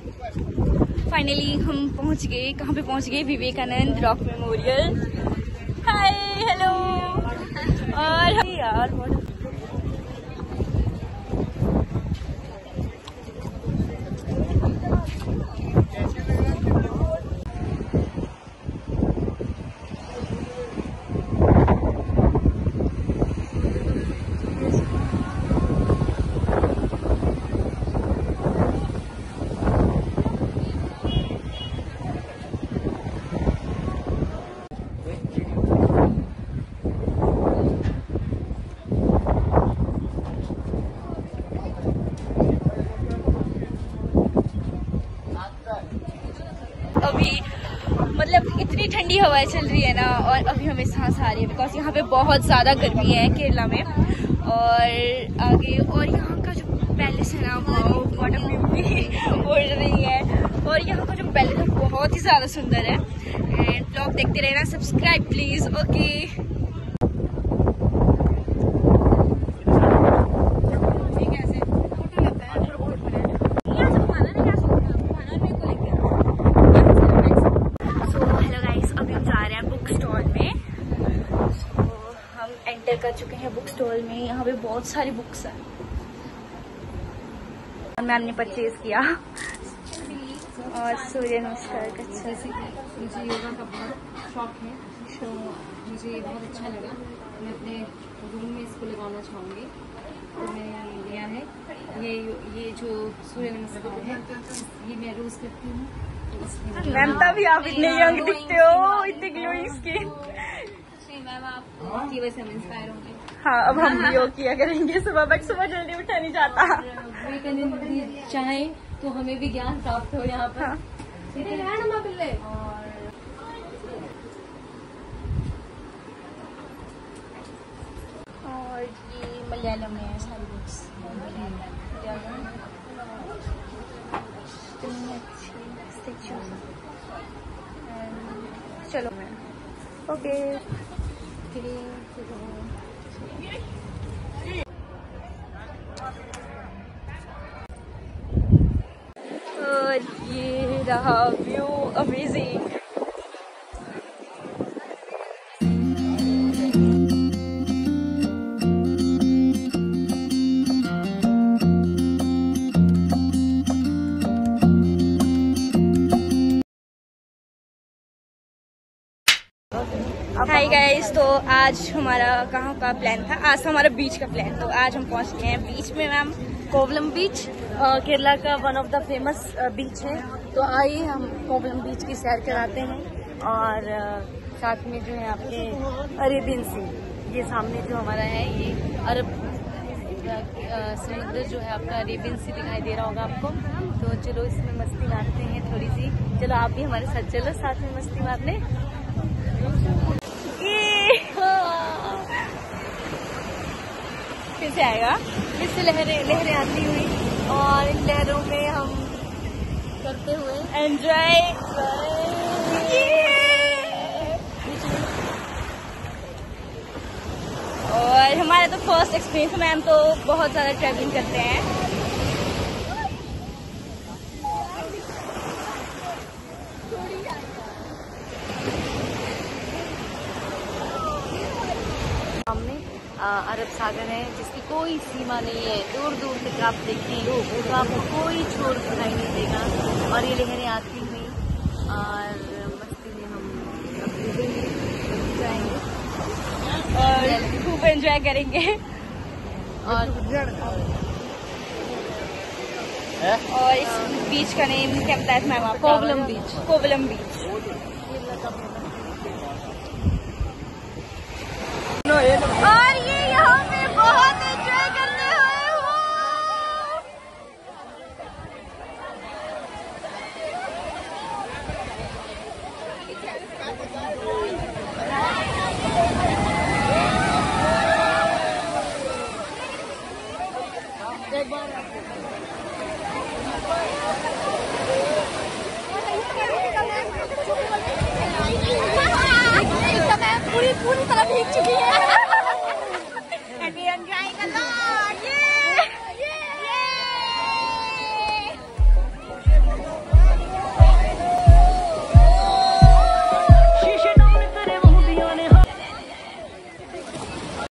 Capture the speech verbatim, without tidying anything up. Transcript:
Finally हम पहुंच गए। कहाँ पे पहुंच गए? Vivekananda rock memorial. Hi hello. और यार अभी मतलब इतनी ठंडी हवाएं चल रही है ना, और अभी हमें सांस आ रही है बिकॉज यहाँ पे बहुत ज़्यादा गर्मी है केरला में। और आगे और यहाँ का जो पैलेस है ना, वो वाटर ब्यूटी उड़ रही है। और यहाँ का जो पैलेस है बहुत ही ज़्यादा सुंदर है। एंड ब्लॉग देखते रहना, सब्सक्राइब प्लीज़। ओके कर चुके हैं बुक स्टॉल में। यहाँ पे बहुत सारी बुक्स हैं और मैम ने परचेज किया। और सूर्य नमस्कार का जैसे कि मुझे योगा का बहुत शौक है, तो मुझे बहुत अच्छा लगा। मैं अपने रूम में इसको लगाना चाहूँगी, तो मैंने लिया है। ये ये जो सूर्य नमस्कार है, ये मैं रोज करती हूँ। मैम तभी आप इतने यंग दिखते हो, इतने ग्लोइंग स्किन। मैम आपकी वजह से हम इंस्पायर होंगे। हाँ, अब हम भी योग किया करेंगे सुबह, बट सुबह जल्दी उठा नहीं जाता। विवेकानंद चाहे तो हमें भी ज्ञान प्राप्त हो यहाँ पर। हाँ। और ये मलयालम में है सारी बुक्स। चलो मैम, ओके। और ये रहा व्यू, अमेजिंग। हाय गाइस, तो आज हमारा कहाँ का प्लान था? आज हमारा बीच का प्लान। तो आज हम पहुँच गए हैं बीच में मैम, कोवलम बीच, केरला का one of the famous beach है। तो आइए हम कोवलम बीच की सैर कराते हैं। और साथ में जो है आपके अरेबियन सी, ये सामने जो हमारा है ये अरब समुद्र जो है आपका अरेबियन सी दिखाई दे रहा होगा आपको। तो चलो इसमें मस्ती मारते हैं थोड़ी सी। चलो आप भी हमारे साथ चलो, साथ में मस्ती मारने। फिर से आएगा, फिर से लहरें लहरें आती हुई, और इन लहरों में हम करते हुए एंजॉय। और हमारा तो फर्स्ट एक्सपीरियंस, मैम तो बहुत ज्यादा ट्रैवलिंग करते हैं। सामने अरब सागर है जिसकी कोई सीमा नहीं है, दूर दूर तक आप देखें तो आपको कोई छोर दिखाई नहीं देगा। और ये लहरें आती हुई और मस्ती में हम जाएंगे और खूब एंजॉय करेंगे। और और इस बीच का नेम क्या बताया था मैम आपको? कोवलम बीच। कोवलम बीच। और ये यहाँ पे बहुत